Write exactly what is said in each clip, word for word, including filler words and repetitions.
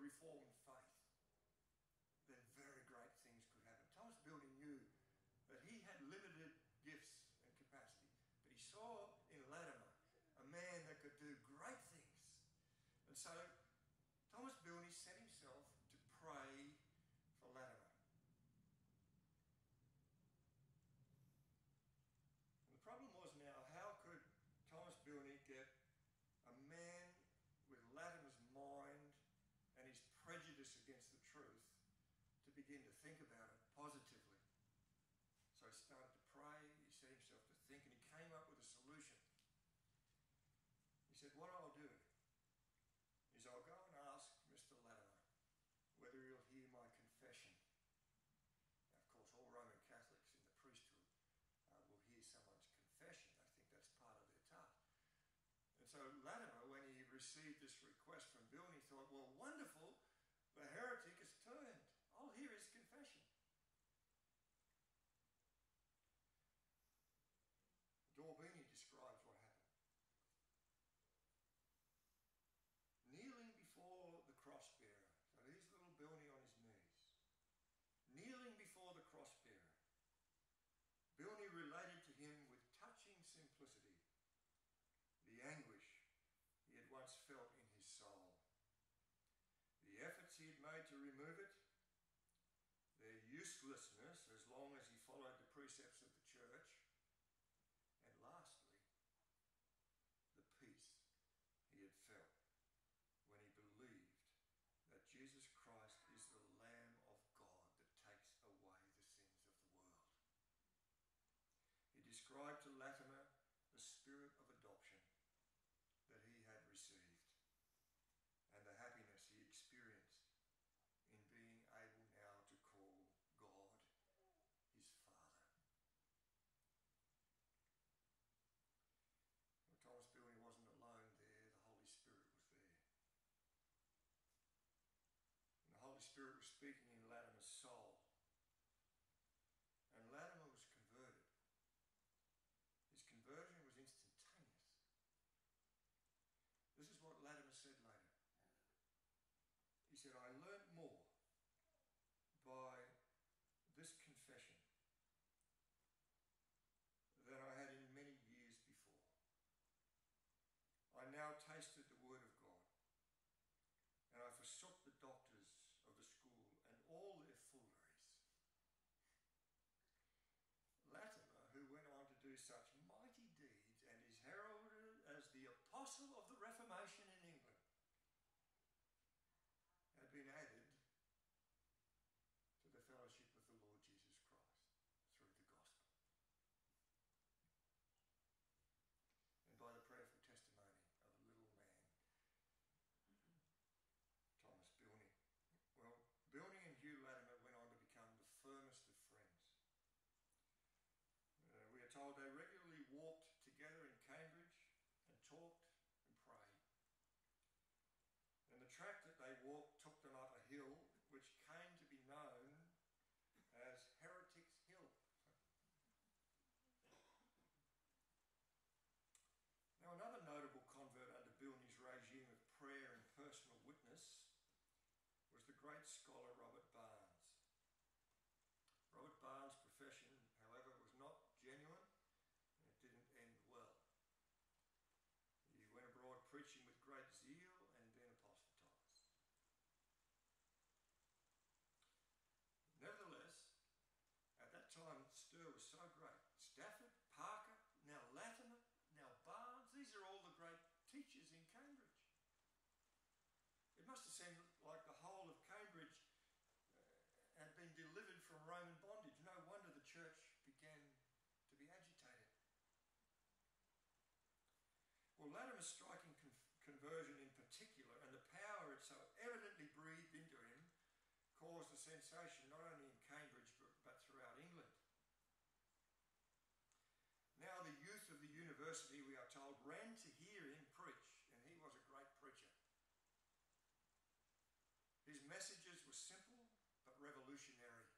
Reformed faith, then very great things could happen. Thomas Bilney knew that he had limited gifts and capacity, but he saw in Latimer a man that could do great things. And so Thomas Bilney set himself to pray for Latimer. And the problem was now, how could Thomas Bilney get a man with Latimer's mind and his prejudice against the truth to begin to think about it positively? So he started to pray, he set himself to think, and he came up with a solution. He said, what I'll do is I'll go and ask Mister Latimer whether he'll hear my confession. Now, of course, all Roman Catholics in the priesthood uh, will hear someone's confession. I think that's part of their task. And so Latimer, when he received this request from Bilney, thought, well, wonderful, the heretic has turned. I'll hear his confession. D'Orbigny describes what happened. Kneeling before the cross-bearer, so here's little Bilney on his knees, kneeling before the cross-bearer, Bilney related to him with touching simplicity the anguish he had once felt in his soul, the efforts he had made to remove it, their uselessness as long as he followed the precepts of the church, and lastly, the peace he had felt when he believed that Jesus Christ is the Lamb of God that takes away the sins of the world. He described to Latimer the spirit of adoption that he had received and the happiness he experienced in being able now to call God his Father. Well, Thomas Bilney wasn't alone there, the Holy Spirit was there. And the Holy Spirit was speaking in Latimer's soul. And Latimer was converted. His conversion was instantaneous. This is what Latimer said later. He said, I learnt more by this confession than I had in many years before. I now tasted the word of God, and I forsook the doctors of the school and all their fooleries. Latimer, who went on to do such mighty deeds and is heralded as the apostle of the Reformation in England, had been added to the fellowship of the Lord Jesus Christ through the gospel. And by the prayerful testimony of a little man, Thomas Bilney. Well, Bilney and Hugh Latimer went on to become the firmest of friends. Uh, we are told they regularly walked together in Cambridge and talked and prayed. And the track that they walked took them up a hill which came to be known as Heretics Hill. Now, another notable convert under Bilney's regime of prayer and personal witness was the great scholar Robert Barnes. Robert Barnes' profession, however, was not genuine, and it didn't end well. He went abroad preaching with great zeal and then apostatized. Nevertheless, at that time the stir was so great. Stafford, Parker, now Latimer, now Barnes, these are all the great teachers in Cambridge. It must have seemed like the whole of Cambridge uh, had been delivered from Roman bondage. No wonder the church began to be agitated. Well, Latimer's striking con conversion in particular, and the power it so evidently breathed into him, caused a sensation not only in Cambridge but, but throughout England. Now the youth of the university, we are told, ran to hear him preach, and he was a great preacher. His messages were simple but revolutionary.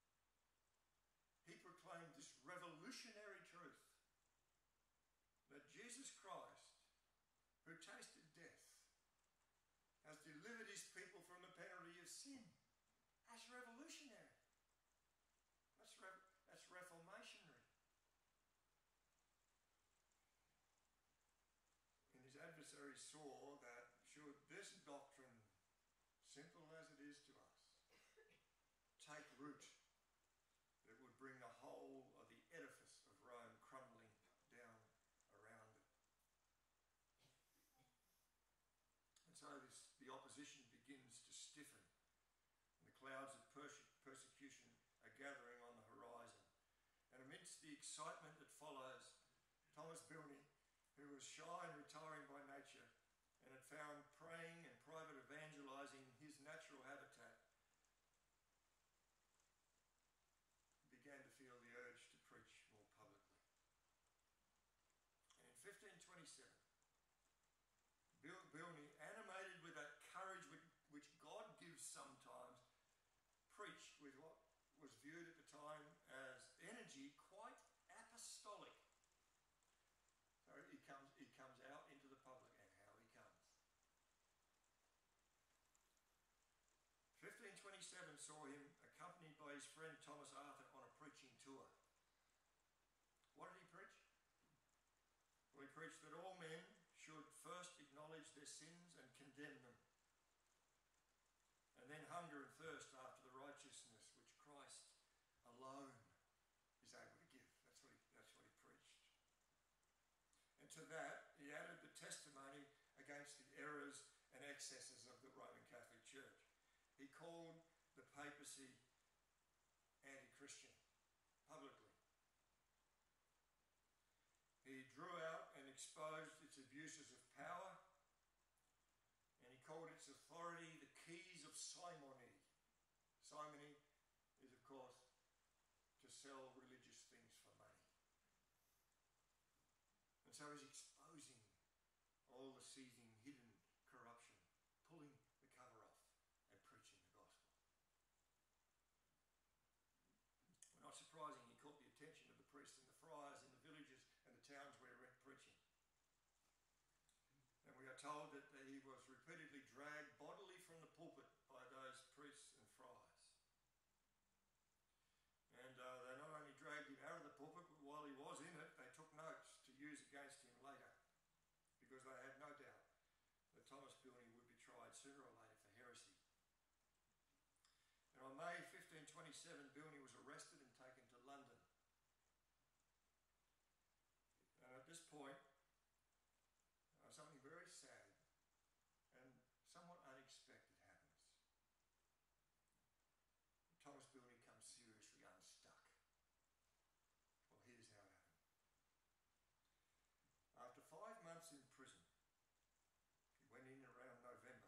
He proclaimed this revolutionary truth, that Jesus Christ, who tasted death, has delivered his people from the That's revolutionary. That's, re- that's reformationary. And his adversaries saw that should this doctrine, simple as it is to us, take root, it would bring the whole of the edifice of Rome crumbling down around it. And so this, the opposition begins to stiffen, and the clouds of perse- persecution are gathering on the horizon. And amidst the excitement that follows, Thomas Bilney, who was shy and retiring by nature and had found praying and private evangelising his natural habitat, began to feel the urge to preach more publicly. And in fifteen twenty-seven, Bil- Bilney, animated with that courage which, which God gives sometimes, preached with what was viewed at the time as energy quite apostolic. So he comes, he comes out into the public, and how he comes. fifteen twenty-seven saw him accompanied by his friend Thomas Arthur on a preaching tour. What did he preach? Well, he preached that all men should first acknowledge their sins and condemn them, and then hunger and thirst after the righteousness which Christ alone is able to give. That's what he, that's what he preached. And to that, he added the testimony against the errors and excesses of the Roman Catholic Church. He called the papacy anti-Christian publicly. He drew out and exposed its abuses of power, and he called its authority the keys of simony. Simony is, of course, to sell religious things for money. And so he's exposing all the seething, hidden corruption, pulling the cover off and preaching the gospel. Well, not surprising, he caught the attention of the priests and the friars in the villages and the towns where he went preaching. And we are told that he was repeatedly dragged bodily from the pulpit by those priests and friars. And uh, they not only dragged him out of the pulpit, but while he was in it, they took notes to use against him later, because they had no doubt that Thomas Bilney would be tried sooner or later for heresy. And on May fifteen twenty-seven, Bilney was arrested and taken to London. And at this point, uh, something very sad and somewhat unexpected happens. Thomas Bilney comes seriously unstuck. Well, here's how it happened. After five months in prison, he went in around November.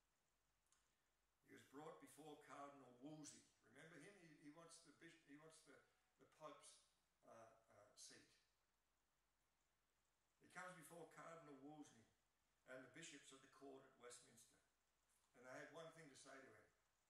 He was brought before Cardinal Wolsey. Remember him? He, he wants the bishop, he wants the, the Pope's uh, uh, seat. He comes before Cardinal Wolsey and the bishops of the court at Westminster. And they had one thing to say to him: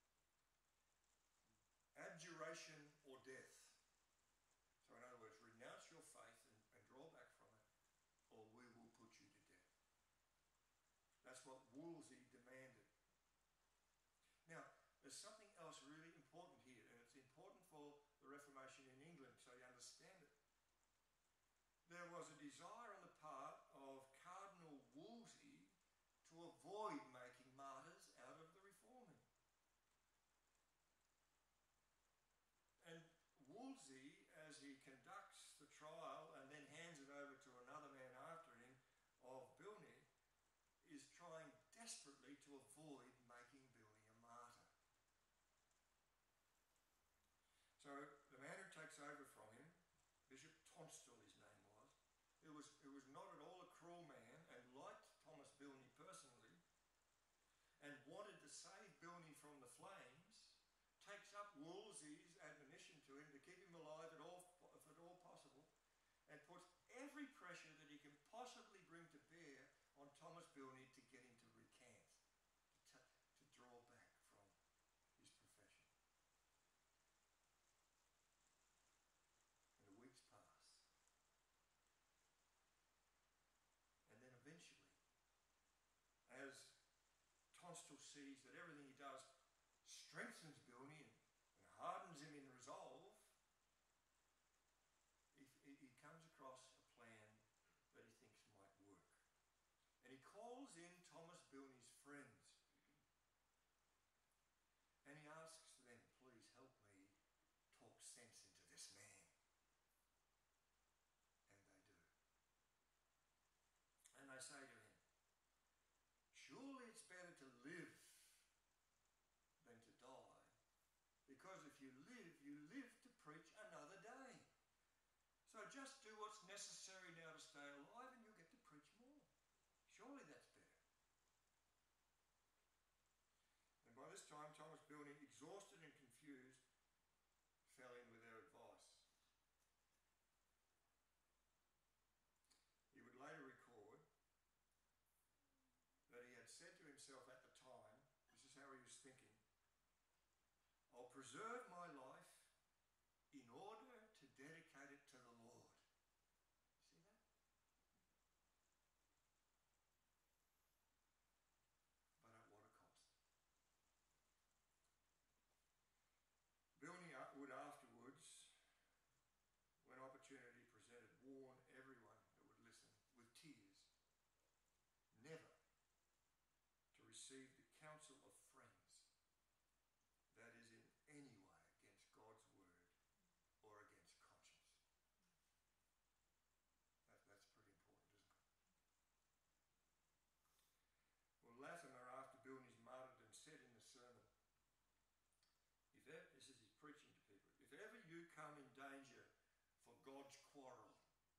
abjuration or death. So in other words, renounce your faith and, and draw back from it, or we will put you to death. That's what Wolsey demanded. Now, there's something else really important here, and it's important for the Reformation in England, so you understand it. There was a desire on the part of Cardinal Wolsey to avoid making martyrs out of the Reforming. And Wolsey, as he conducts the trial and then hands it over to another man after him, of Bilney, is trying desperately to avoid making Bilney a martyr. So the man who takes over from him, Bishop Tonstal his name was, who was, who was not at all a cruel man and liked Thomas Bilney personally and wanted to save Bilney from the flames, takes up Wolsey's admonition to him to keep him alive at all, if at all possible, and puts every pressure that he can possibly bring to bear on Thomas Bilney to get him to recant, to, to draw back from his profession. And the weeks pass. And then eventually, as Tonstal sees that everything he does strengthens Bilney and friends. And he asks them, please help me talk sense into this man. And they do. And they say to him, surely it's better to live than to die. Because if you live, you live to preach another day. So just do what's necessary now to stay alive and you'll get to preach more. Surely that's better. And by this time, Thomas Bilney, exhausted and confused, fell in with their advice. He would later record that he had said to himself at the time, this is how he was thinking, I'll preserve my life in order to dedicate it to the Lord. See that? But at what a cost. Bilney would afterwards, when opportunity presented, warn everyone who would listen with tears never to receive the counsel of friends that is in any way against God's word or against conscience. That, that's pretty important, isn't it? Well, Latimer, after Bilney's martyrdom, said in the sermon, if ever, this is his preaching to people, if ever you come in danger for God's quarrel,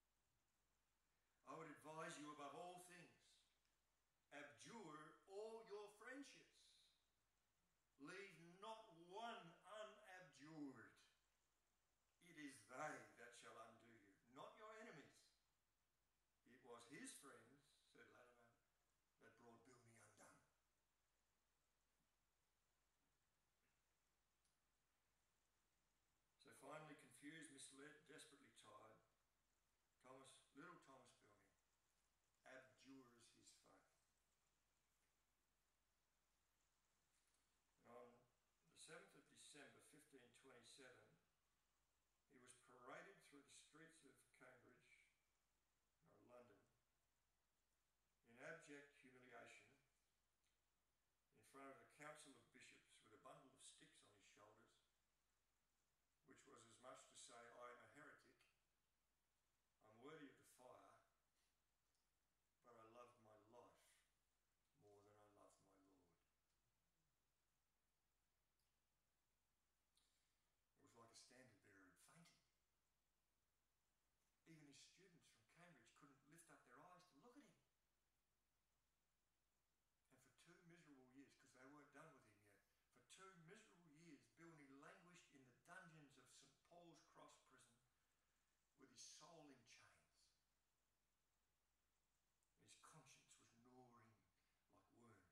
I would advise you above all things, abjure all your friendships. Leave not one unabjured. It is they that shall undo you, not your enemies. It was his friends, said Latimer, that brought Bilney undone. So finally, confused, misled, desperately tired, Thomas, little Thomas Bilney, abjures his faith. And on the seventh of December, fifteen twenty-seven, he was paraded through the streets of Cambridge, no, London, in abject humiliation in front of a council of bishops with a bundle of sticks on his shoulders, which was as much to say, I am a heretic, I'm worthy of the fire, but I loved my life more than I loved my Lord. It was like a standard bearer had fainted. Even his students from Cambridge couldn't lift up their eyes to look at him. And for two miserable years, because they weren't done with him yet, for two miserable years, Bilney languished in the dungeons of St Paul's Cross prison with his soul in chains. His conscience was gnawing like worms.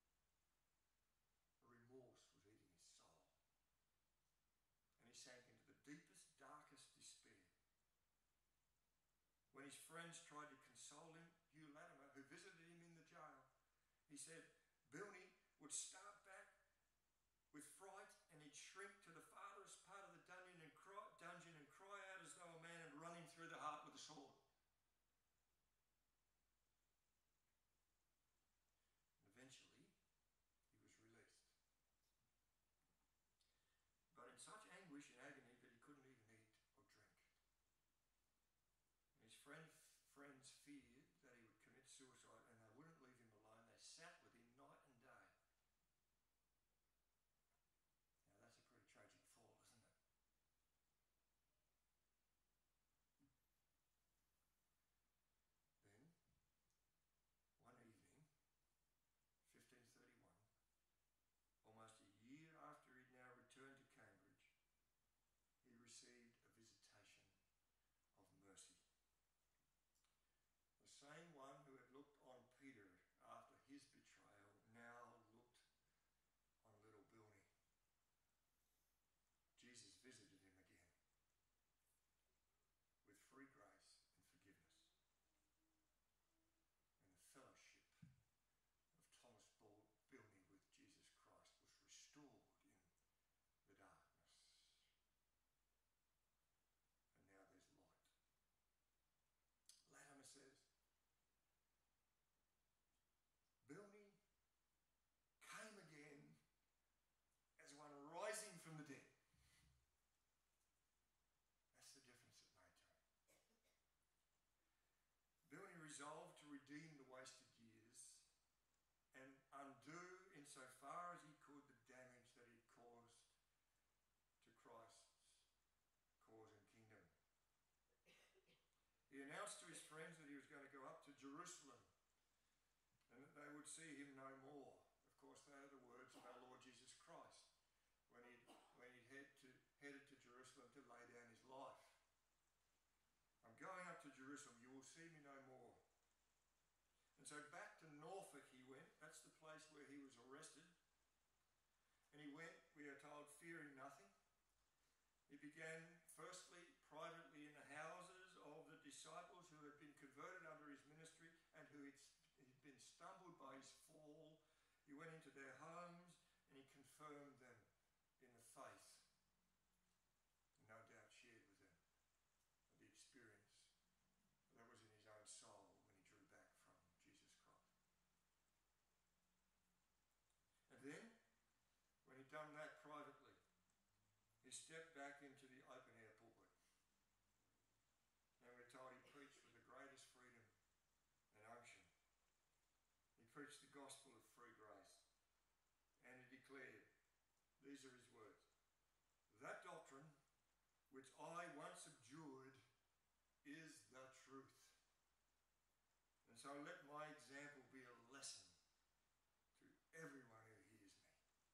A remorse was eating his soul. And he sank into the deepest, darkest despair. When his friends tried to console him, Hugh Latimer, who visited him in the jail, he said Bilney would start back with fright and he'd shrink to the farthest part of the dungeon and cry, dungeon and cry out as though a man had run him through the heart with a sword. And eventually, he was released. But in such anguish and agony that he couldn't even eat or drink. And his friend, friends feared that he would commit suicide and they wouldn't leave him alone. They sat with him resolved to redeem the wasted years and undo, insofar as he could, the damage that he'd caused to Christ's cause and kingdom. He announced to his friends that he was going to go up to Jerusalem and that they would see him no more. Of course, they are the words of our Lord Jesus Christ when he when he head to, headed to Jerusalem to lay down his life. I'm going up to Jerusalem, you will see me no more. And so back to Norfolk he went. That's the place where he was arrested. And he went, we are told, fearing nothing. He began firstly privately in the houses of the disciples who had been converted under his ministry and who had he'd been stumbled by his fall. He went into their homes and he confirmed them in the faith. And no doubt shared with them the experience that was in his own soul when he drew back from Jesus Christ. And then, when he'd done that privately, he stepped back into the open air pulpit. And we're told he preached with the greatest freedom and unction. He preached the gospel of free grace. And he declared, these are his words, that doctrine which I once abjured is the truth. And so let my example be a lesson to everyone who hears me.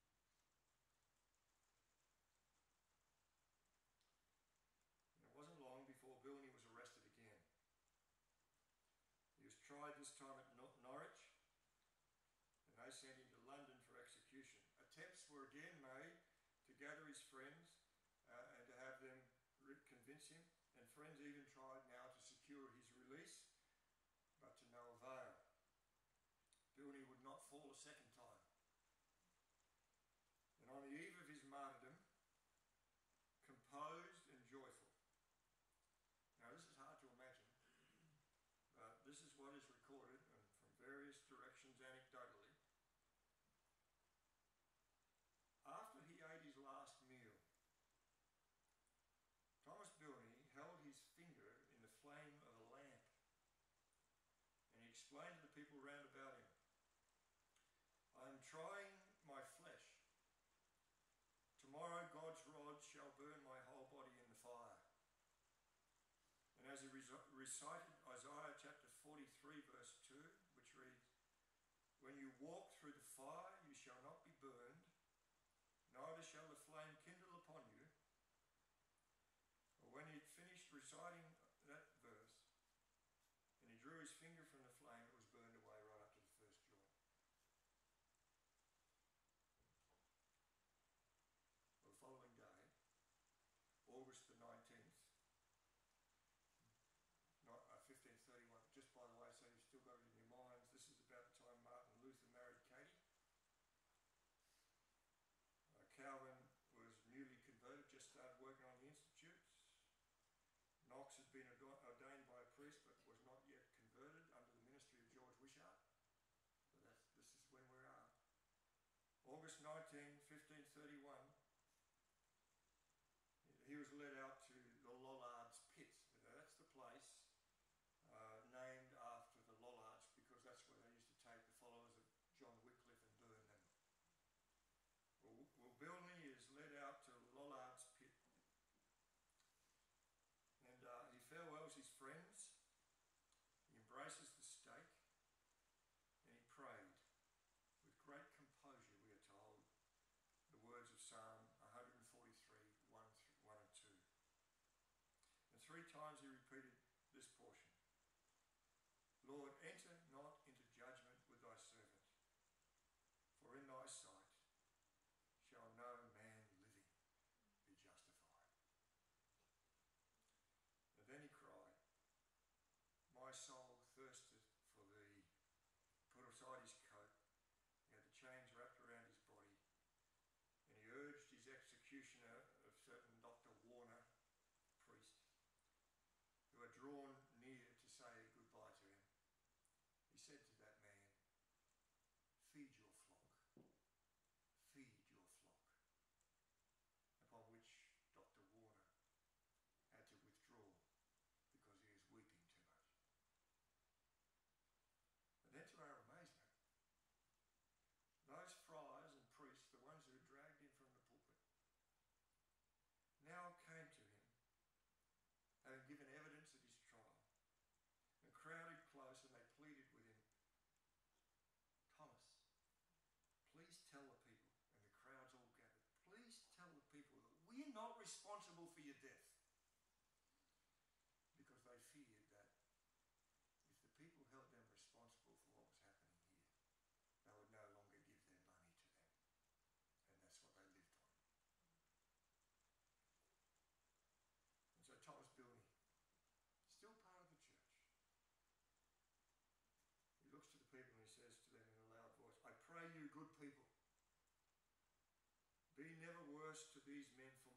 And it wasn't long before Bilney was arrested again. He was tried this time at Nor- Norwich, and they sent him to London for execution. Attempts were again made to gather his friends uh, and to have them re- convince him, and friends even tried now to secure his release, but to no avail. Bilney would not fall a second time. And on the eve of his martyrdom, composed and joyful. Now this is hard to imagine, but this is what is recorded and from various directions anecdotally. After he ate his last meal, Thomas Bilney held his finger in the flame of a lamp, and he explained to the people round about him, I am trying my flesh. Tomorrow God's rod shall burn my whole body in the fire. And as he recited Isaiah chapter forty-three verse two, which reads, when you walk through the fire you shall not be burned, neither shall the flame kindle upon you. Well, when he had finished reciting that verse, and he drew his finger from the flame, it was burned away right up to the first joint. Well, the following day, August the nineteenth, not, uh, fifteen thirty-one, just by the way, so you've still got it in your minds, this is about the time Martin Luther married Katie. Uh, Calvin was newly converted, just started working on the institutes. Knox had been ordained by a priest but was not yet converted under the ministry of George Wishart. So that's, this is when we are. August nineteenth, fifteen thirty-one, he was led out to the Lollards pit. Now, that's the place uh, named after the Lollards because that's where they used to take the followers of John Wycliffe and burn them. Well, well Bilney is led out to Lollards pit. And uh, he farewells his friends, he embraces the stake, and he prayed with great composure, we are told, the words of Psalm one forty-three, one, one and two. And three times he repeated this portion. Lord, enter not into judgment with thy servant, for in thy sight shall no man living be justified. And then he cried, my soul thirsteth for thee. Put aside his coat, he had the chains wrapped around his body, and he urged his executioner, of certain Doctor Warner, priest, who had drawn near to say goodbye to him. He said to that man, feed your flock, feed your flock. Upon which Doctor Warner had to withdraw because he was weeping too much. Be never worse to these men for